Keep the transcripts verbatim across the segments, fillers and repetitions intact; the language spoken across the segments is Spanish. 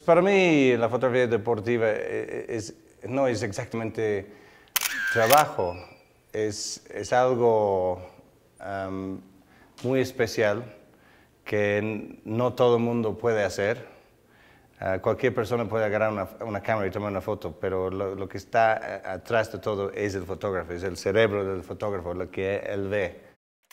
Para mí la fotografía deportiva es, no es exactamente trabajo, es, es algo um, muy especial que no todo el mundo puede hacer. Uh, cualquier persona puede agarrar una, una cámara y tomar una foto, pero lo, lo que está atrás de todo es el fotógrafo, es el cerebro del fotógrafo, lo que él ve.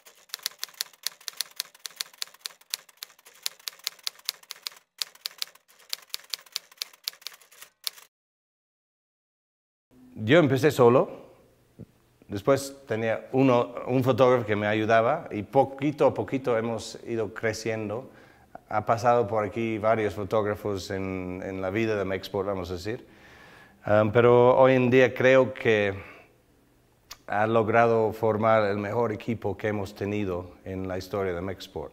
Yo empecé solo, después tenía uno, un fotógrafo que me ayudaba y poquito a poquito hemos ido creciendo. Ha pasado por aquí varios fotógrafos en, en la vida de Mexport, vamos a decir. Um, pero hoy en día creo que ha logrado formar el mejor equipo que hemos tenido en la historia de Mexport.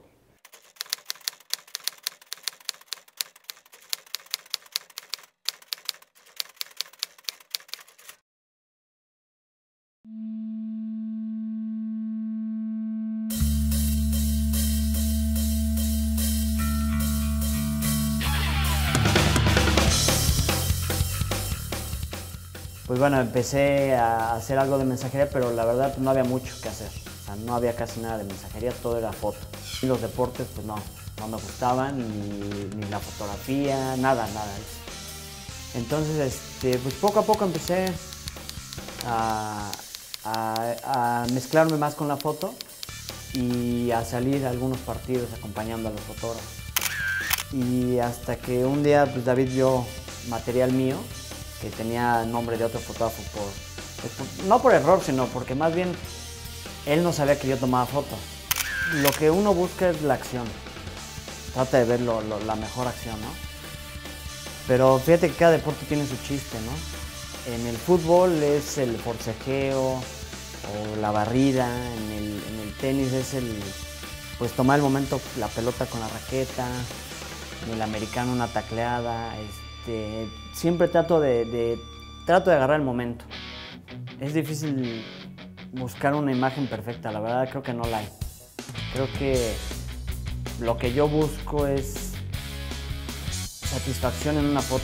Pues bueno, empecé a hacer algo de mensajería, pero la verdad pues, no había mucho que hacer. O sea, no había casi nada de mensajería, todo era foto. Y los deportes, pues no, no me gustaban, ni, ni la fotografía, nada, nada. Entonces, este, pues poco a poco empecé a, a, a mezclarme más con la foto y a salir a algunos partidos acompañando a los fotógrafos. Y hasta que un día pues, David vio material mío, que tenía nombre de otro fotógrafo, por, pues, por, no por error, sino porque más bien él no sabía que yo tomaba fotos. Lo que uno busca es la acción, trata de ver lo, lo, la mejor acción, ¿no? Pero fíjate que cada deporte tiene su chiste, ¿no? En el fútbol es el forcejeo o la barrida, en el, en el tenis es el, pues tomar el momento, la pelota con la raqueta, en el americano una tacleada, este, siempre trato de, de, trato de agarrar el momento. Es difícil buscar una imagen perfecta, la verdad creo que no la hay. Creo que lo que yo busco es satisfacción en una foto.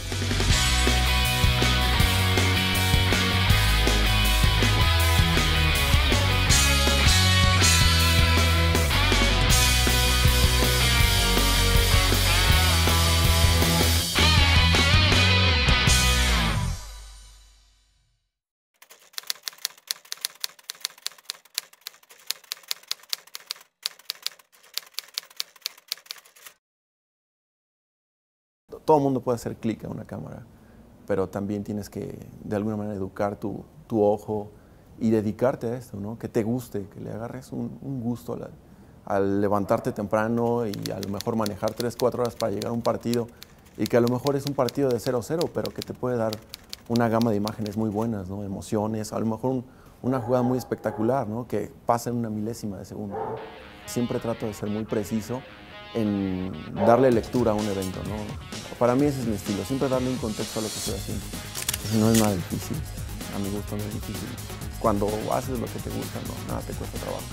Todo el mundo puede hacer clic en una cámara, pero también tienes que de alguna manera educar tu, tu ojo y dedicarte a esto, ¿no? Que te guste, que le agarres un, un gusto al, al levantarte temprano y a lo mejor manejar tres, cuatro horas para llegar a un partido y que a lo mejor es un partido de cero cero, pero que te puede dar una gama de imágenes muy buenas, ¿no? Emociones, a lo mejor un, una jugada muy espectacular, ¿no? Que pasa en una milésima de segundo, ¿no? Siempre trato de ser muy preciso en darle lectura a un evento, ¿no? Para mí ese es mi estilo, siempre darle un contexto a lo que estoy haciendo. Eso no es nada difícil, a mi gusto no es difícil. Cuando haces lo que te gusta, no, nada te cuesta trabajo.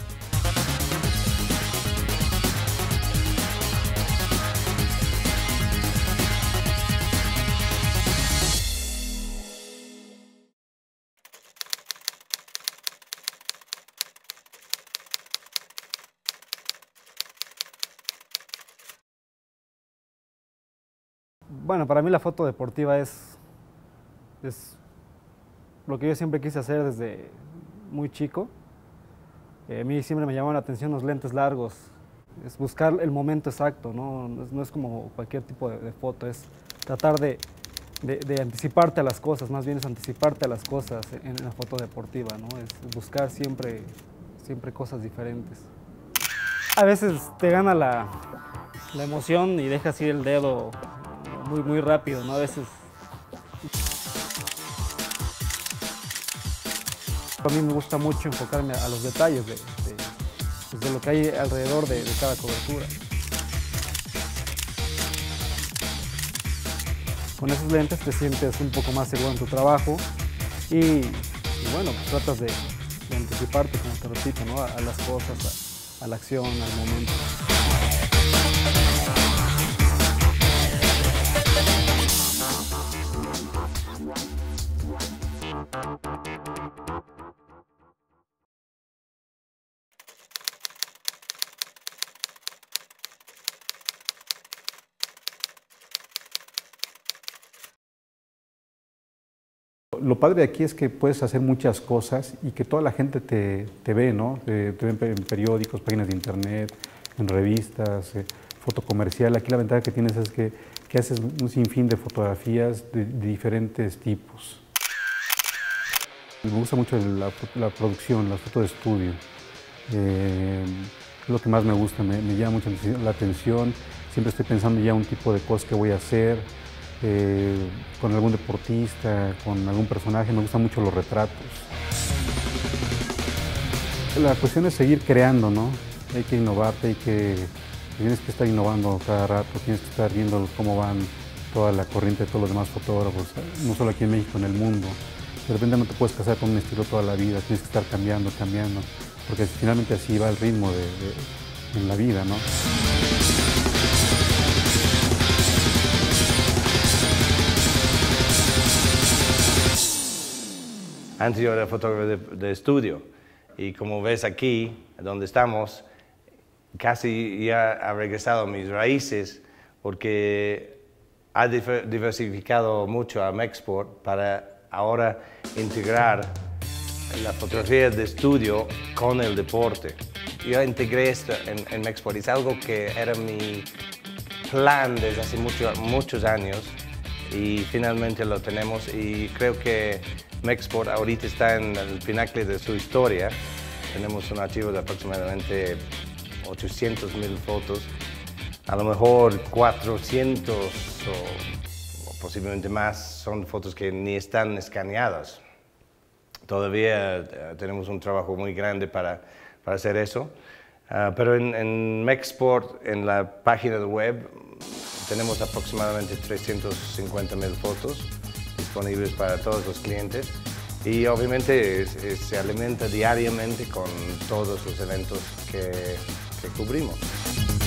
Bueno, para mí la foto deportiva es, es lo que yo siempre quise hacer desde muy chico. Eh, a mí siempre me llamaban la atención los lentes largos, es buscar el momento exacto, ¿no? No, es, no es como cualquier tipo de, de foto, es tratar de, de, de anticiparte a las cosas, más bien es anticiparte a las cosas en, en la foto deportiva, ¿no? Es buscar siempre, siempre cosas diferentes. A veces te gana la, la emoción y dejas ir el dedo muy, muy rápido, ¿no? A veces. A mí me gusta mucho enfocarme a los detalles de, de, pues de lo que hay alrededor de, de cada cobertura. Con esos lentes te sientes un poco más seguro en tu trabajo y, y bueno, pues tratas de, de anticiparte, como te repito, ¿no? a, a las cosas, a, a la acción, al momento. lo padre de aquí es que puedes hacer muchas cosas y que toda la gente te, te ve, ¿no? Te, te ven en periódicos, páginas de internet, en revistas, eh, foto comercial. Aquí la ventaja que tienes es que, que haces un sinfín de fotografías de, de diferentes tipos. Me gusta mucho la, la producción, la foto de estudio. Eh, es lo que más me gusta, me, me llama mucho la atención. Siempre estoy pensando ya un tipo de cosas que voy a hacer. Eh, con algún deportista, con algún personaje, me gustan mucho los retratos. La cuestión es seguir creando, ¿no? Hay que innovarte, hay que, tienes que estar innovando cada rato, tienes que estar viendo cómo van toda la corriente de todos los demás fotógrafos, no solo aquí en México, en el mundo. De repente no te puedes casar con un estilo toda la vida, tienes que estar cambiando, cambiando, porque finalmente así va el ritmo de, de, en la vida, ¿no? Antes yo era fotógrafo de, de estudio y como ves aquí, donde estamos, casi ya ha regresado a mis raíces porque ha diversificado mucho a Mexport para ahora integrar la fotografía de estudio con el deporte. Yo integré esto en, en Mexport y es algo que era mi plan desde hace mucho, muchos años y finalmente lo tenemos y creo que Mexport ahorita está en el pináculo de su historia. Tenemos un archivo de aproximadamente ochocientas mil fotos, a lo mejor cuatrocientas o, o posiblemente más son fotos que ni están escaneadas. Todavía uh, tenemos un trabajo muy grande para, para hacer eso, uh, pero en, en Mexport, en la página web, tenemos aproximadamente trescientas cincuenta mil fotos disponibles para todos los clientes y obviamente es, es, se alimenta diariamente con todos los eventos que, que cubrimos.